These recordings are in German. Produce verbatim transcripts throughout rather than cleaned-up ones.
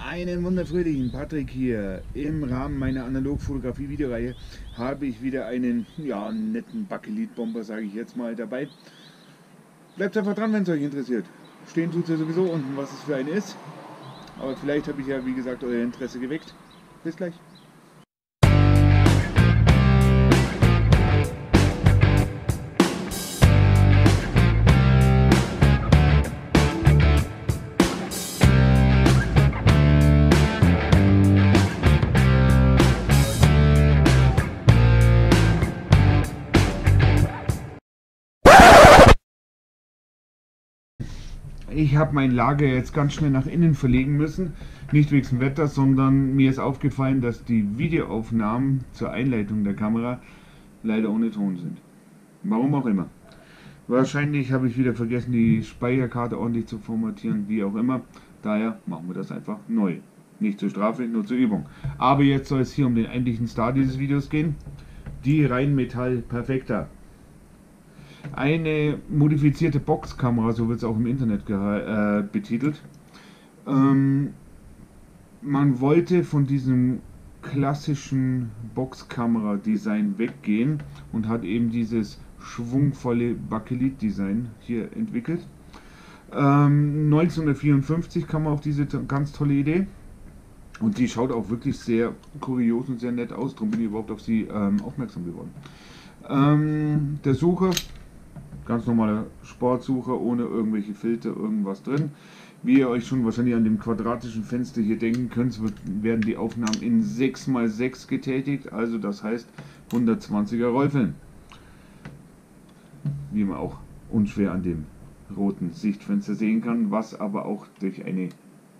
Einen wunderfröhlichen Patrick hier. Im Rahmen meiner Analogfotografie-Videoreihe habe ich wieder einen ja, netten Bakelit-Bomber, sage ich jetzt mal, dabei. Bleibt einfach dran, wenn es euch interessiert. Stehen tut es ja sowieso unten, was es für eine ist. Aber vielleicht habe ich ja, wie gesagt, euer Interesse geweckt. Bis gleich. Ich habe mein Lager jetzt ganz schnell nach innen verlegen müssen, nicht wegen dem Wetter, sondern mir ist aufgefallen, dass die Videoaufnahmen zur Einleitung der Kamera leider ohne Ton sind. Warum auch immer. Wahrscheinlich habe ich wieder vergessen, die Speicherkarte ordentlich zu formatieren, wie auch immer. Daher machen wir das einfach neu. Nicht zur Strafe, nur zur Übung. Aber jetzt soll es hier um den eigentlichen Star dieses Videos gehen. Die Rheinmetall Perfecta. Eine modifizierte Boxkamera, so wird es auch im Internet äh, betitelt. Ähm, man wollte von diesem klassischen Boxkamera-Design weggehen und hat eben dieses schwungvolle Bakelit-Design hier entwickelt. Ähm, neunzehnhundertvierundfünfzig kam man auf diese ganz tolle Idee und die schaut auch wirklich sehr kurios und sehr nett aus, darum bin ich überhaupt auf sie ähm, aufmerksam geworden. Ähm, der Sucher, ganz normaler Sportsucher, ohne irgendwelche Filter, irgendwas drin. Wie ihr euch schon wahrscheinlich an dem quadratischen Fenster hier denken könnt, wird, werden die Aufnahmen in sechs mal sechs getätigt, also das heißt hundertzwanziger Rollfilm. Wie man auch unschwer an dem roten Sichtfenster sehen kann, was aber auch durch eine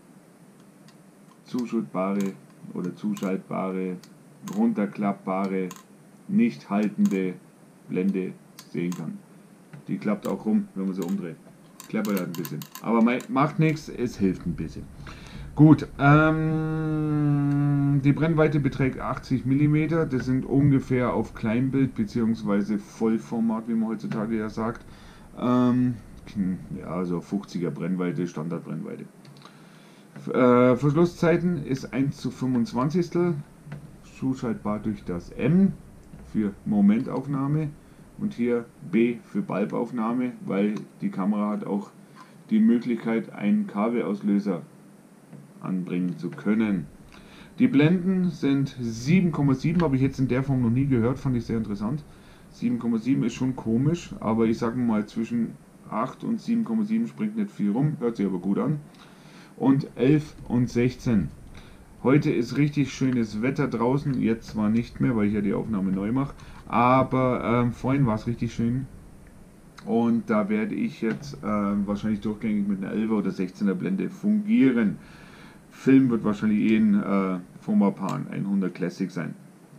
zuschaltbare oder zuschaltbare, runterklappbare, nicht haltende Blende sehen kann. Die klappt auch rum, wenn man sie umdreht. Klappert halt ein bisschen. Aber macht nichts, es hilft ein bisschen. Gut, ähm, die Brennweite beträgt achtzig Millimeter. Das sind ungefähr auf Kleinbild bzw. Vollformat, wie man heutzutage ja sagt. Ähm, ja, also fünfziger Brennweite, Standardbrennweite. Äh, Verschlusszeiten ist eins zu fünfundzwanzig. Zuschaltbar durch das M für Momentaufnahme. Und hier B für Balbaufnahme, weil die Kamera hat auch die Möglichkeit, einen Kabelauslöser anbringen zu können. Die Blenden sind sieben Komma sieben, habe ich jetzt in der Form noch nie gehört, fand ich sehr interessant. sieben Komma sieben ist schon komisch, aber ich sage mal, zwischen acht und sieben Komma sieben springt nicht viel rum, hört sich aber gut an. Und elf und sechzehn. Heute ist richtig schönes Wetter draußen, jetzt zwar nicht mehr, weil ich ja die Aufnahme neu mache, aber ähm, vorhin war es richtig schön und da werde ich jetzt ähm, wahrscheinlich durchgängig mit einer elfer oder sechzehner Blende fungieren. Film wird wahrscheinlich eh ein äh, Fomapan hundert Classic sein.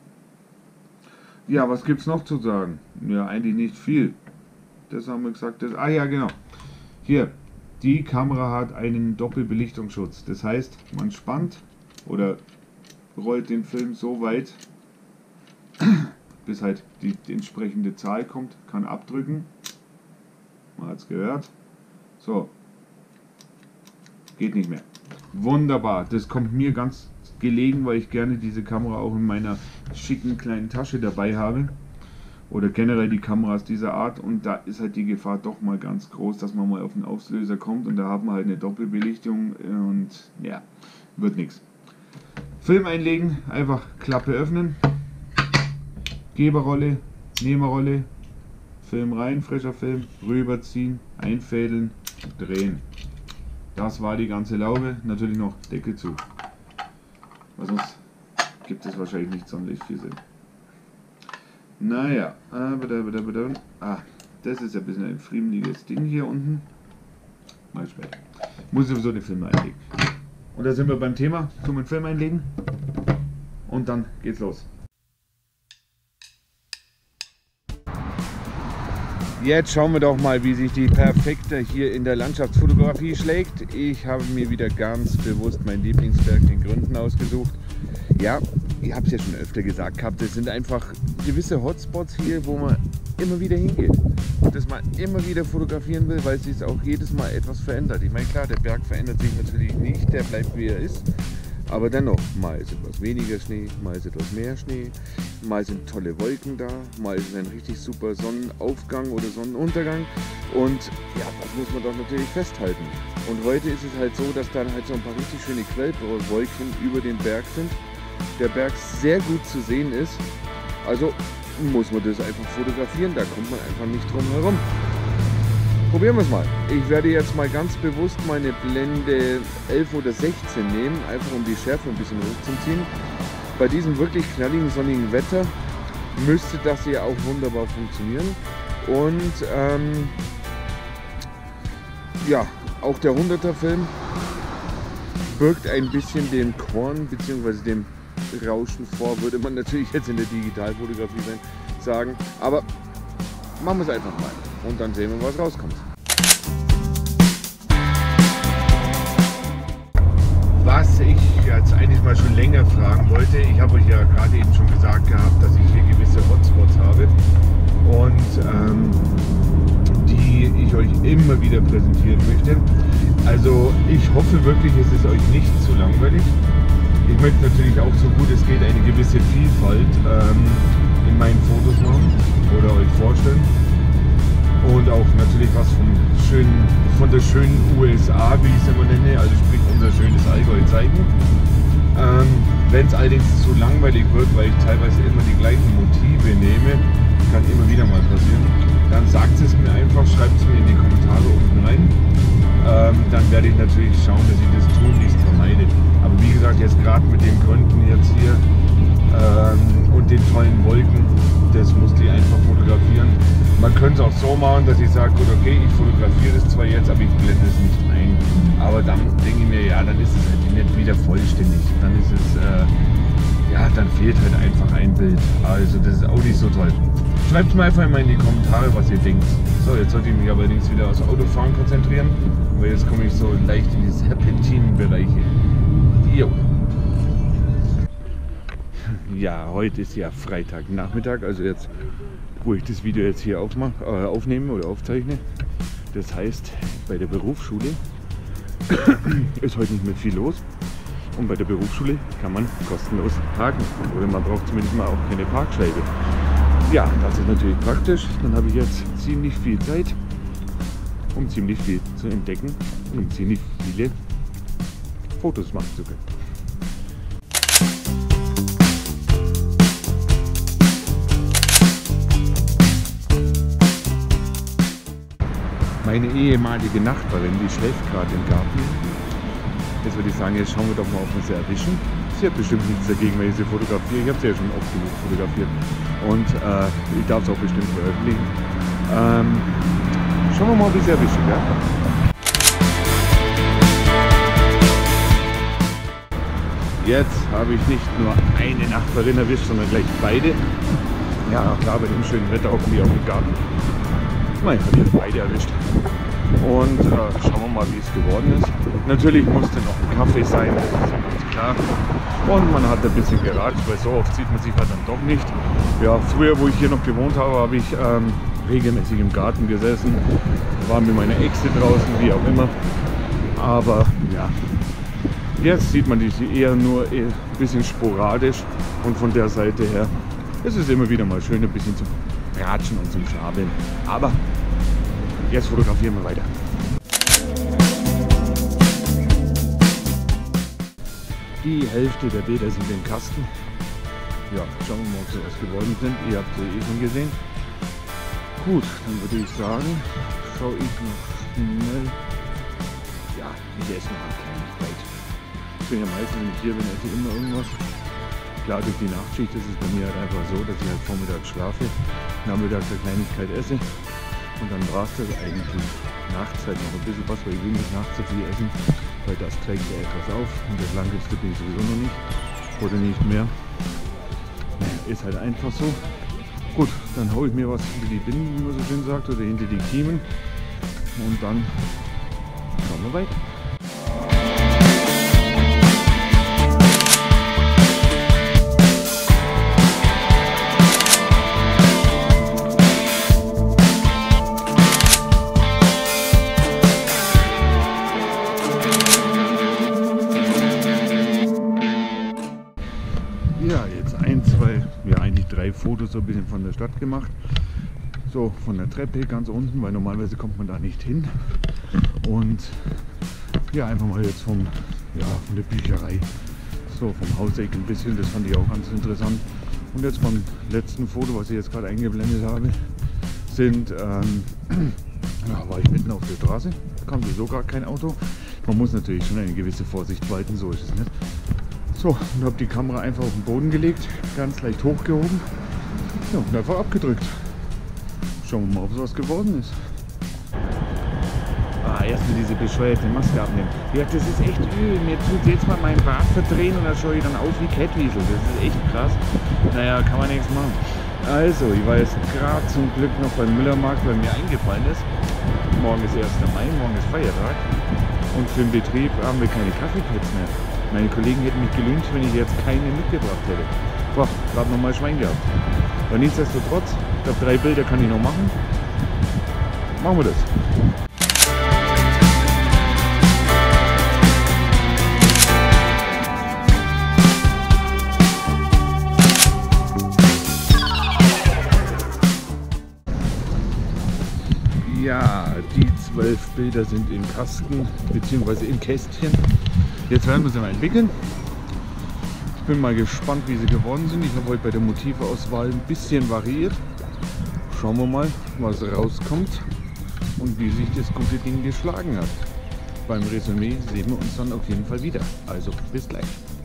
Ja, was gibt es noch zu sagen? Ja, eigentlich nicht viel. Das haben wir gesagt. Das, ah ja, genau. Hier, die Kamera hat einen Doppelbelichtungsschutz. Das heißt, man spannt oder rollt den Film so weit, bis halt die, die entsprechende Zahl kommt, kann abdrücken. Man hat es gehört. So. Geht nicht mehr. Wunderbar. Das kommt mir ganz gelegen, weil ich gerne diese Kamera auch in meiner schicken kleinen Tasche dabei habe. Oder generell die Kameras dieser Art. Und da ist halt die Gefahr doch mal ganz groß, dass man mal auf den Auslöser kommt. Und da haben wir halt eine Doppelbelichtung. Und ja, wird nichts. Film einlegen, einfach Klappe öffnen, Geberrolle, Nehmerrolle, Film rein, frischer Film, rüberziehen, einfädeln, drehen. Das war die ganze Laube, natürlich noch Deckel zu. Weil sonst gibt es wahrscheinlich nicht sonderlich viel Sinn. Naja, ah, das ist ein bisschen ein friemeliges Ding hier unten. Mal später. Muss sowieso den Film einlegen. Und da sind wir beim Thema, tun wir den Film einlegen und dann geht's los. Jetzt schauen wir doch mal, wie sich die Perfecta hier in der Landschaftsfotografie schlägt. Ich habe mir wieder ganz bewusst mein Lieblingswerk, den Gründen, ausgesucht. Ja, ich habe es ja schon öfter gesagt gehabt, es sind einfach gewisse Hotspots hier, wo man immer wieder hingeht und das man immer wieder fotografieren will, weil es sich auch jedes Mal etwas verändert. Ich meine, klar, der Berg verändert sich natürlich nicht, der bleibt wie er ist, Aber dennoch, mal ist etwas weniger Schnee, mal ist etwas mehr Schnee, mal sind tolle Wolken da, mal ist ein richtig super Sonnenaufgang oder Sonnenuntergang. Und ja, das muss man doch natürlich festhalten. Und heute ist es halt so, dass dann halt so ein paar richtig schöne Quellwolken über dem Berg sind. Der Berg sehr gut zu sehen ist. Also muss man das einfach fotografieren, da kommt man einfach nicht drum herum. Probieren wir es mal. Ich werde jetzt mal ganz bewusst meine Blende elf oder sechzehn nehmen, einfach um die Schärfe ein bisschen hochzuziehen. Bei diesem wirklich knalligen, sonnigen Wetter müsste das hier auch wunderbar funktionieren. Und ähm, ja, auch der hunderter Film birgt ein bisschen den Korn bzw. dem Rauschen vor, würde man natürlich jetzt in der Digitalfotografie sagen. Aber machen wir es einfach mal und dann sehen wir, was rauskommt. Was ich jetzt eigentlich mal schon länger fragen wollte, ich habe euch ja gerade eben schon gesagt gehabt, dass ich hier gewisse Hotspots habe und ähm, die ich euch immer wieder präsentieren möchte. Also ich hoffe wirklich, es ist euch nicht zu langweilig. Ich möchte natürlich auch so gut es geht eine gewisse Vielfalt ähm, in meinen Fotos machen oder euch vorstellen. Und auch natürlich was vom schönen, von der schönen U S A, wie ich es immer nenne, also sprich unser schönes Allgäu zeigen. Ähm, Wenn es allerdings zu langweilig wird, weil ich teilweise immer die gleichen Motive nehme, kann immer wieder mal passieren, dann sagt es mir einfach, schreibt es mir in die Kommentare unten rein. Ähm, dann werde ich natürlich schauen, dass ich das tunlichst vermeide. Aber wie gesagt, jetzt gerade mit den Gründen jetzt hier ähm, und den tollen Wolken, das musste ich einfach fotografieren. Man könnte es auch so machen, dass ich sage, gut, okay, ich fotografiere das zwar jetzt, aber ich blende es nicht ein. Aber dann denke ich mir, ja, dann ist es halt nicht wieder vollständig. Dann ist es, äh, ja, dann fehlt halt einfach ein Bild. Also das ist auch nicht so toll. Schreibt mir einfach mal in die Kommentare, was ihr denkt. So, jetzt sollte ich mich allerdings wieder aufs Autofahren konzentrieren, weil jetzt komme ich so leicht in die Serpentinenbereiche. Jo. Ja, heute ist ja Freitagnachmittag, also jetzt, wo ich das Video jetzt hier aufmache, äh, aufnehme oder aufzeichne. Das heißt, bei der Berufsschule ist heute nicht mehr viel los. Und bei der Berufsschule kann man kostenlos parken. Oder man braucht zumindest mal auch keine Parkscheibe. Ja, das ist natürlich praktisch. Dann habe ich jetzt ziemlich viel Zeit, um ziemlich viel zu entdecken und um ziemlich viele Fotos machen zu können. Meine ehemalige Nachbarin, die schläft gerade im Garten. Jetzt würde ich sagen, jetzt schauen wir doch mal, ob wir sie erwischen. Sie hat bestimmt nichts dagegen, wenn ich sie fotografiere. Ich habe sie ja schon oft genug fotografiert. Und äh, ich darf es auch bestimmt veröffentlichen. Ähm, schauen wir mal, ob ich sie erwische. Ja? Jetzt habe ich nicht nur eine Nachbarin erwischt, sondern gleich beide. Ja, klar, bei dem schönen Wetter hocken die auch im Garten. Nein, ich habe beide erwischt. Und äh, schauen wir mal, wie es geworden ist. Natürlich musste noch ein Kaffee sein, das ist ganz klar. Und man hat ein bisschen geratscht, weil so oft sieht man sich halt dann doch nicht. Ja, früher, wo ich hier noch gewohnt habe, habe ich ähm, regelmäßig im Garten gesessen, war mit meiner Exe draußen, wie auch immer. Aber ja, jetzt sieht man die eher nur ein bisschen sporadisch. Und von der Seite her, es ist immer wieder mal schön, ein bisschen zum Ratschen und zum Schnabeln. Aber jetzt fotografieren wir weiter. Die Hälfte der Bilder sind im Kasten. Ja, schauen wir mal, ob sie was geworden sind. Ihr habt sie eh schon gesehen. Gut, dann würde ich sagen, schaue ich noch schnell. Ja, ich esse noch eine Kleinigkeit. Ich bin ja meistens, wenn ich hier bin, esse ich immer irgendwas. Klar, durch die Nachtschicht ist es bei mir halt einfach so, dass ich halt vormittags schlafe, nachmittags eine Kleinigkeit esse und dann war es das eigentlich nachts halt noch ein bisschen was, weil ich will nicht nachts so viel essen, weil das trägt ja etwas auf und das Langeste bin ich sowieso noch nicht oder nicht mehr. Ist halt einfach so. Gut, dann haue ich mir was hinter die Binden, wie man so schön sagt, oder hinter die Kiemen und dann schauen wir weiter. drei Fotos so ein bisschen von der Stadt gemacht. So von der Treppe ganz unten, weil normalerweise kommt man da nicht hin. Und ja, einfach mal jetzt vom, ja, von der Bücherei, so vom Hauseck ein bisschen, das fand ich auch ganz interessant. Und jetzt beim letzten Foto, was ich jetzt gerade eingeblendet habe, sind, ähm, ja, war ich mitten auf der Straße, da kam sowieso gar kein Auto. Man muss natürlich schon eine gewisse Vorsicht walten, so ist es nicht. So, und habe die Kamera einfach auf den Boden gelegt, ganz leicht hochgehoben, ja, und einfach abgedrückt. Schauen wir mal, ob es was geworden ist. Ah, erstmal diese bescheuerte Maske abnehmen. Ja, das ist echt übel. Mir tut jetzt mal meinen Bart verdrehen und dann schaue ich dann aus wie Catwiesel. Das ist echt krass. Naja, kann man nichts machen. Also, ich war jetzt gerade zum Glück noch beim Müllermarkt, weil mir eingefallen ist, morgen ist erster Mai, morgen ist Feiertag und für den Betrieb haben wir keine Kaffeepads mehr. Meine Kollegen hätten mich gelüncht, wenn ich jetzt keine mitgebracht hätte. Boah, gerade nochmal Schwein gehabt. Aber nichtsdestotrotz, ich glaube, drei Bilder kann ich noch machen. Machen wir das. Ja, die zwölf Bilder sind im Kasten bzw. im Kästchen. Jetzt werden wir sie mal entwickeln. Ich bin mal gespannt, wie sie geworden sind. Ich habe heute bei der Motivauswahl ein bisschen variiert. Schauen wir mal, was rauskommt und wie sich das gute Ding geschlagen hat. Beim Resümee sehen wir uns dann auf jeden Fall wieder. Also bis gleich.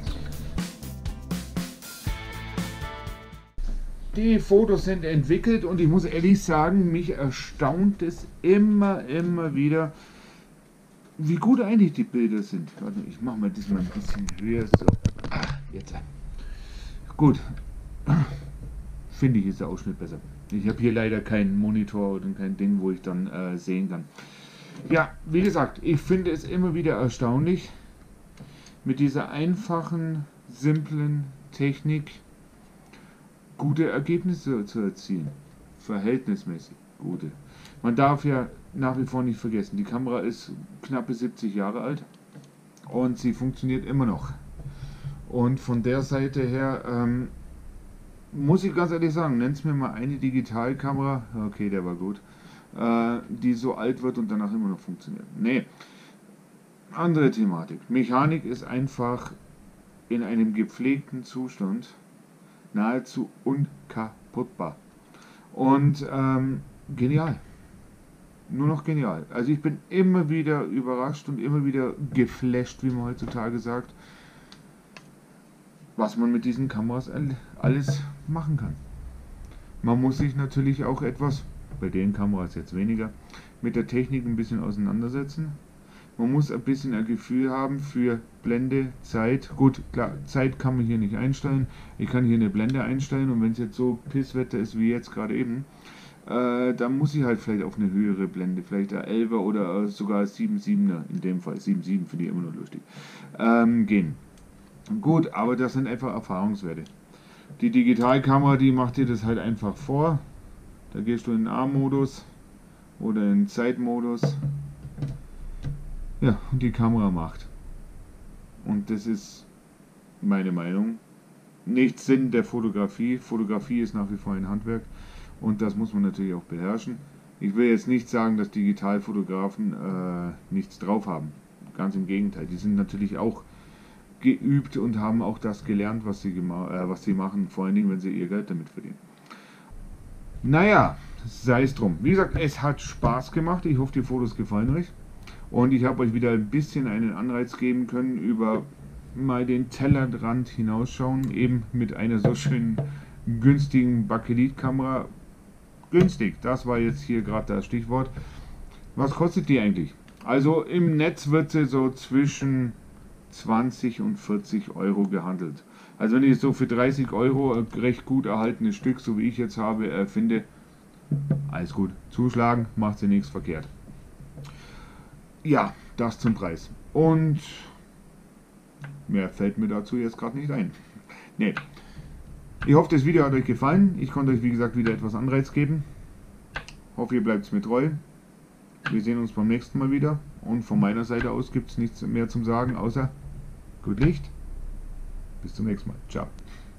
Die Fotos sind entwickelt und ich muss ehrlich sagen, mich erstaunt es immer, immer wieder, wie gut eigentlich die Bilder sind. Warte, ich mache mal das mal ein bisschen höher. So. Ah, jetzt. Gut. Finde ich, ist der Ausschnitt besser. Ich habe hier leider keinen Monitor oder kein Ding, wo ich dann äh, sehen kann. Ja, wie gesagt, ich finde es immer wieder erstaunlich, mit dieser einfachen, simplen Technik gute Ergebnisse zu erzielen. Verhältnismäßig gute. Man darf ja nach wie vor nicht vergessen, die Kamera ist knappe siebzig Jahre alt und sie funktioniert immer noch. Und von der Seite her ähm, muss ich ganz ehrlich sagen, nennt mir mal eine Digitalkamera, okay, der war gut, äh, die so alt wird und danach immer noch funktioniert. Nee, andere Thematik. Mechanik ist einfach in einem gepflegten Zustand nahezu unkaputtbar. Und ähm, genial. Nur noch genial. Also ich bin immer wieder überrascht und immer wieder geflasht, wie man heutzutage sagt, was man mit diesen Kameras alles machen kann. Man muss sich natürlich auch etwas, bei den Kameras jetzt weniger, mit der Technik ein bisschen auseinandersetzen. Man muss ein bisschen ein Gefühl haben für Blende, Zeit. Gut, klar, Zeit kann man hier nicht einstellen. Ich kann hier eine Blende einstellen und wenn es jetzt so Pisswetter ist wie jetzt gerade eben, äh, dann muss ich halt vielleicht auf eine höhere Blende, vielleicht eine elfer oder sogar sieben Komma siebener, in dem Fall sieben Komma sieben finde ich immer noch lustig, ähm, gehen. Gut, aber das sind einfach Erfahrungswerte. Die Digitalkamera, die macht dir das halt einfach vor. Da gehst du in den A-Modus oder in den Zeitmodus. Ja, und die Kamera macht. Und das ist meine Meinung. Nicht Sinn der Fotografie. Fotografie ist nach wie vor ein Handwerk und das muss man natürlich auch beherrschen. Ich will jetzt nicht sagen, dass Digitalfotografen äh, nichts drauf haben. Ganz im Gegenteil. Die sind natürlich auch geübt und haben auch das gelernt, was sie, äh, was sie machen, vor allen Dingen, wenn sie ihr Geld damit verdienen. Naja, sei es drum. Wie gesagt, es hat Spaß gemacht. Ich hoffe, die Fotos gefallen euch. Und ich habe euch wieder ein bisschen einen Anreiz geben können, über mal den Tellerrand hinausschauen, eben mit einer so schönen günstigen Bakelit-Kamera. Günstig, das war jetzt hier gerade das Stichwort. Was kostet die eigentlich? Also im Netz wird sie so zwischen zwanzig und vierzig Euro gehandelt. Also wenn ich so für dreißig Euro ein recht gut erhaltenes Stück, so wie ich jetzt habe, äh, finde, alles gut. Zuschlagen, macht sie nichts verkehrt. Ja, das zum Preis. Und mehr fällt mir dazu jetzt gerade nicht ein. Nee. Ich hoffe, das Video hat euch gefallen. Ich konnte euch, wie gesagt, wieder etwas Anreiz geben. Hoffe, ihr bleibt mir treu. Wir sehen uns beim nächsten Mal wieder. Und von meiner Seite aus gibt es nichts mehr zum Sagen, außer gut Licht. Bis zum nächsten Mal. Ciao.